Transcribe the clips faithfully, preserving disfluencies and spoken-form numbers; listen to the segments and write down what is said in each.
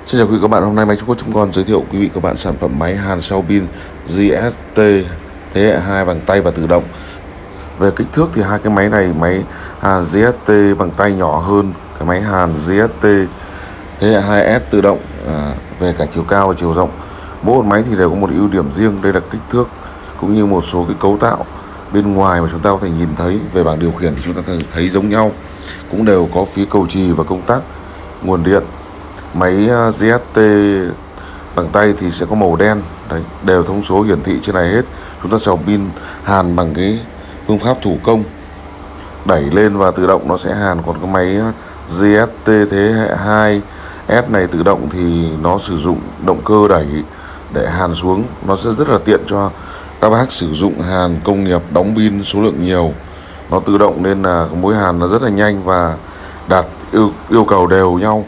Xin chào quý vị các bạn, hôm nay Máy Trung Quốc chấm com giới thiệu quý vị các bạn sản phẩm máy hàn sau pin giê ét tê thế hệ hai bằng tay và tự động. Về kích thước thì hai cái máy này, máy hàn giê ét tê bằng tay nhỏ hơn cái máy hàn giê ét tê thế hệ hai ét tự động à, về cả chiều cao và chiều rộng. Mỗi một máy thì đều có một ưu điểm riêng, đây là kích thước cũng như một số cái cấu tạo bên ngoài mà chúng ta có thể nhìn thấy. Về bảng điều khiển thì chúng ta thấy giống nhau, cũng đều có phía cầu chì và công tắc nguồn điện. Máy giê ét tê bằng tay thì sẽ có màu đen, đấy, đều thông số hiển thị trên này hết. Chúng ta sạc pin hàn bằng cái phương pháp thủ công, đẩy lên và tự động nó sẽ hàn. Còn cái máy giê ét tê thế hệ hai ét này tự động thì nó sử dụng động cơ đẩy để hàn xuống. Nó sẽ rất là tiện cho các bác sử dụng hàn công nghiệp đóng pin số lượng nhiều. Nó tự động nên là mối hàn nó rất là nhanh và đạt yêu, yêu cầu đều nhau.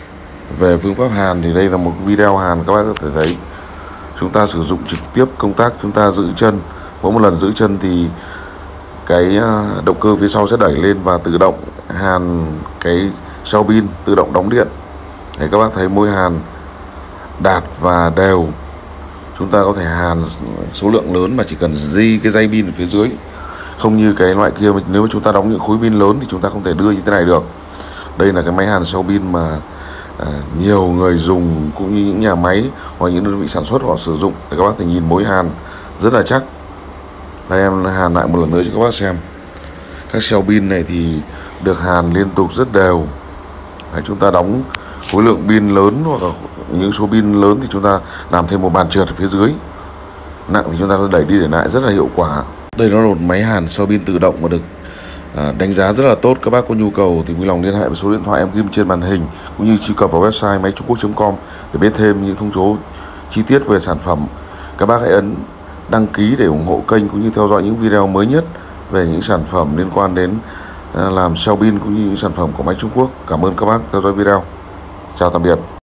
Về phương pháp hàn thì đây là một video hàn, các bác có thể thấy chúng ta sử dụng trực tiếp công tắc, chúng ta giữ chân. Mỗi một lần giữ chân thì cái động cơ phía sau sẽ đẩy lên và tự động hàn cái sau pin, tự động đóng điện. Để các bác thấy mối hàn đạt và đều. Chúng ta có thể hàn số lượng lớn mà chỉ cần di cái dây pin ở phía dưới. Không như cái loại kia, nếu mà chúng ta đóng những khối pin lớn thì chúng ta không thể đưa như thế này được. Đây là cái máy hàn sau pin mà À, nhiều người dùng cũng như những nhà máy hoặc những đơn vị sản xuất họ sử dụng. Để các bác thể nhìn mối hàn rất là chắc. Đây em hàn lại một lần nữa cho các bác xem. Các cell pin này thì được hàn liên tục rất đều. Đấy, chúng ta đóng khối lượng pin lớn hoặc là những số pin lớn thì chúng ta làm thêm một bàn trượt ở phía dưới. Nặng thì chúng ta có đẩy đi để lại rất là hiệu quả. Đây nó là một máy hàn sau pin tự động mà được À, đánh giá rất là tốt. Các bác có nhu cầu thì vui lòng liên hệ với số điện thoại em ghim trên màn hình, cũng như truy cập vào website máy trung quốc chấm com để biết thêm những thông số chi tiết về sản phẩm. Các bác hãy ấn đăng ký để ủng hộ kênh cũng như theo dõi những video mới nhất về những sản phẩm liên quan đến à, làm sau pin cũng như những sản phẩm của máy Trung Quốc. Cảm ơn các bác theo dõi video. Chào tạm biệt.